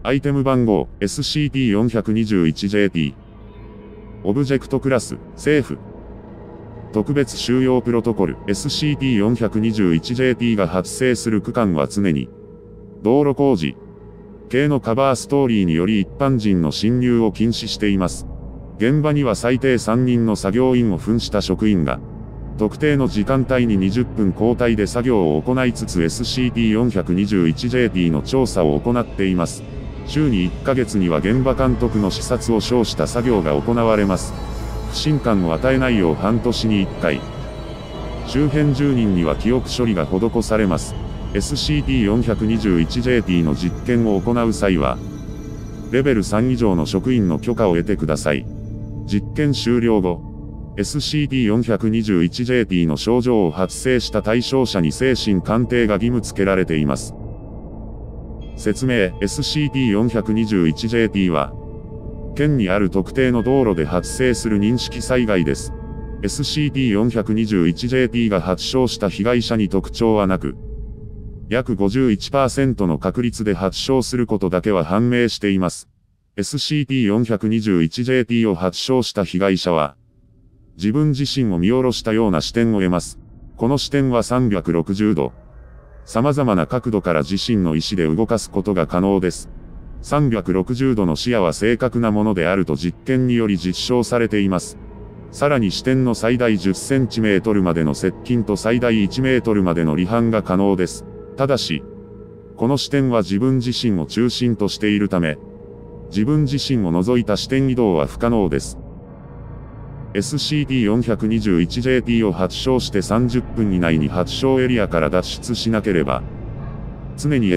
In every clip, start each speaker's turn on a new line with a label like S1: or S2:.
S1: アイテム番号 SCP-421JP。オブジェクトクラス、政府。特別収容プロトコル SCP-421JP が発生する区間は常に、道路工事系のカバーストーリーにより一般人の侵入を禁止しています。現場には最低3人の作業員を扮した職員が、特定の時間帯に20分交代で作業を行いつつ SCP-421JP の調査を行っています。週に1ヶ月には現場監督の視察を称した作業が行われます。不信感を与えないよう半年に1回。周辺住人には記憶処理が施されます。SCP-421JP の実験を行う際は、レベル3以上の職員の許可を得てください。実験終了後、SCP-421JP の症状を発生した対象者に精神鑑定が義務付けられています。説明 SCP-421JP は、県にある特定の道路で発生する認識災害です。SCP-421JP が発症した被害者に特徴はなく、約 51% の確率で発症することだけは判明しています。SCP-421JP を発症した被害者は、自分自身を見下ろしたような視点を得ます。この視点は360度。様々な角度から自身の意思で動かすことが可能です。360度の視野は正確なものであると実験により実証されています。さらに視点の最大 10cm までの接近と最大 1m までの離反が可能です。ただし、この視点は自分自身を中心としているため、自分自身を除いた視点移動は不可能です。SCP-421JP を発症して30分以内に発症エリアから脱出しなければ、常に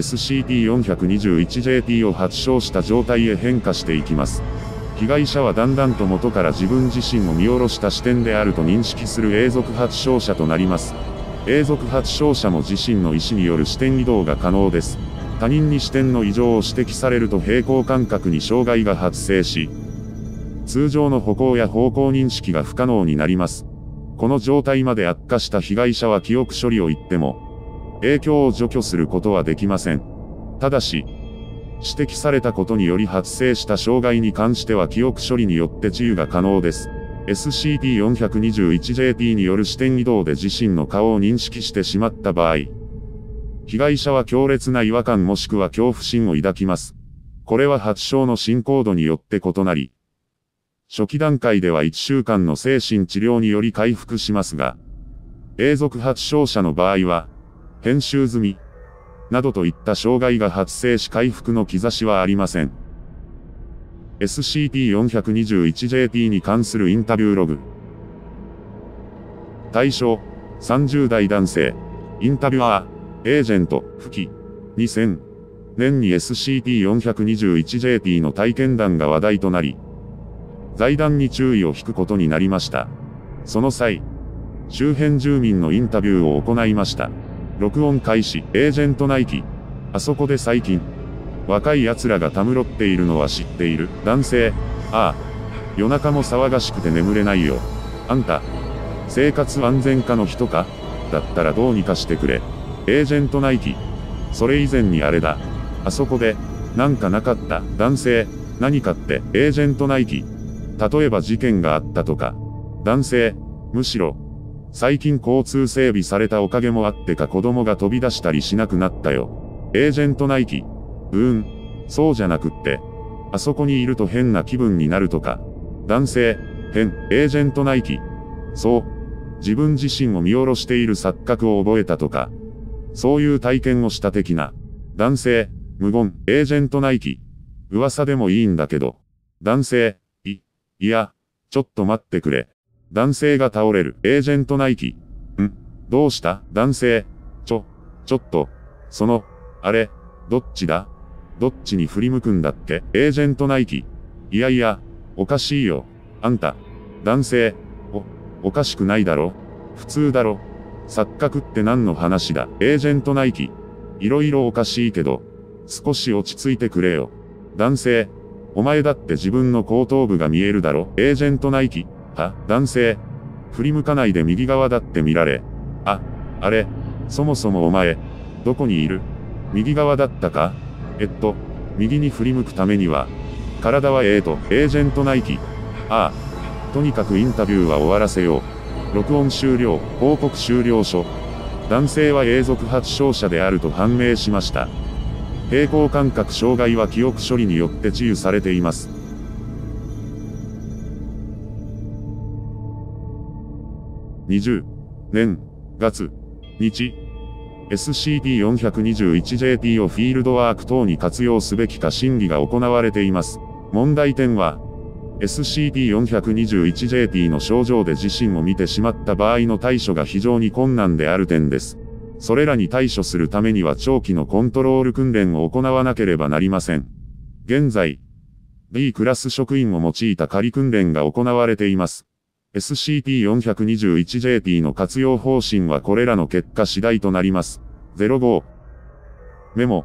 S1: SCP-421JP を発症した状態へ変化していきます。被害者はだんだんと元から自分自身を見下ろした視点であると認識する永続発症者となります。永続発症者も自身の意思による視点移動が可能です。他人に視点の異常を指摘されると平行感覚に障害が発生し、通常の歩行や方向認識が不可能になります。この状態まで悪化した被害者は記憶処理を言っても、影響を除去することはできません。ただし、指摘されたことにより発生した障害に関しては記憶処理によって治癒が可能です。SCP-421JP による視点移動で自身の顔を認識してしまった場合、被害者は強烈な違和感もしくは恐怖心を抱きます。これは発症の進行度によって異なり、初期段階では1週間の精神治療により回復しますが、永続発症者の場合は、編集済み、などといった障害が発生し回復の兆しはありません。SCP-421JP に関するインタビューログ。対象、30代男性。インタビュアー、エージェント、フキ。2000年に SCP-421JP の体験談が話題となり、財団に注意を引くことになりました。その際、周辺住民のインタビューを行いました。録音開始、エージェントナイキ。あそこで最近、若い奴らがたむろっているのは知っている。男性、ああ。夜中も騒がしくて眠れないよ。あんた、生活安全課の人か？だったらどうにかしてくれ。エージェントナイキ。それ以前にあれだ。あそこで、なんかなかった。男性、何かって、エージェントナイキ。例えば事件があったとか。男性、むしろ、最近交通整備されたおかげもあってか子供が飛び出したりしなくなったよ。エージェントナイキ。そうじゃなくって。あそこにいると変な気分になるとか。男性、変、エージェントナイキ。そう。自分自身を見下ろしている錯覚を覚えたとか。そういう体験をした的な。男性、無言、エージェントナイキ。噂でもいいんだけど。男性、いや、ちょっと待ってくれ。男性が倒れる。エージェントナイキ。どうした？男性。ちょっと。あれ、どっちだ？どっちに振り向くんだっけ？エージェントナイキ。いやいや、おかしいよ。あんた。男性。おかしくないだろ？普通だろ？錯覚って何の話だ？エージェントナイキ。いろいろおかしいけど、少し落ち着いてくれよ。男性。お前だって自分の後頭部が見えるだろ？エージェントナイキ。男性。振り向かないで右側だって見られ。あれ、そもそもお前、どこにいる？右側だったか？ 右に振り向くためには、体はエージェントナイキ。ああ。とにかくインタビューは終わらせよう。録音終了、報告終了書。男性は永続発症者であると判明しました。平衡感覚障害は記憶処理によって治癒されています。20年月日 SCP-421JT をフィールドワーク等に活用すべきか審議が行われています。問題点は、SCP-421JT の症状で自身を見てしまった場合の対処が非常に困難である点です。それらに対処するためには長期のコントロール訓練を行わなければなりません。現在、B クラス職員を用いた仮訓練が行われています。SCP-421JT の活用方針はこれらの結果次第となります。05メモ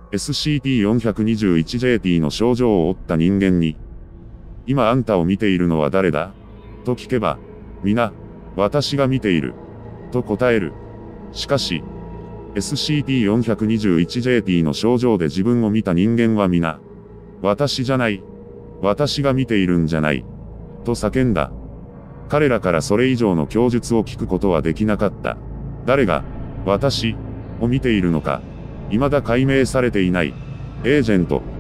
S1: SCP-421JT の症状を負った人間に今あんたを見ているのは誰だと聞けば、皆、私が見ている。と答える。しかし、SCP-421JT の症状で自分を見た人間は皆、私じゃない。私が見ているんじゃない。と叫んだ。彼らからそれ以上の供述を聞くことはできなかった。誰が、私、を見ているのか、未だ解明されていない。エージェント。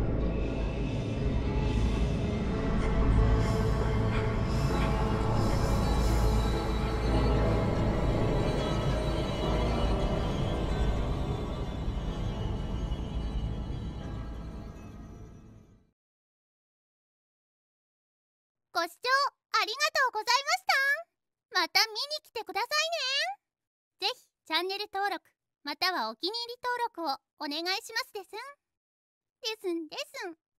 S2: ご視聴ありがとうございました。また見に来てくださいね。ぜひチャンネル登録またはお気に入り登録をお願いしますですん。ですん。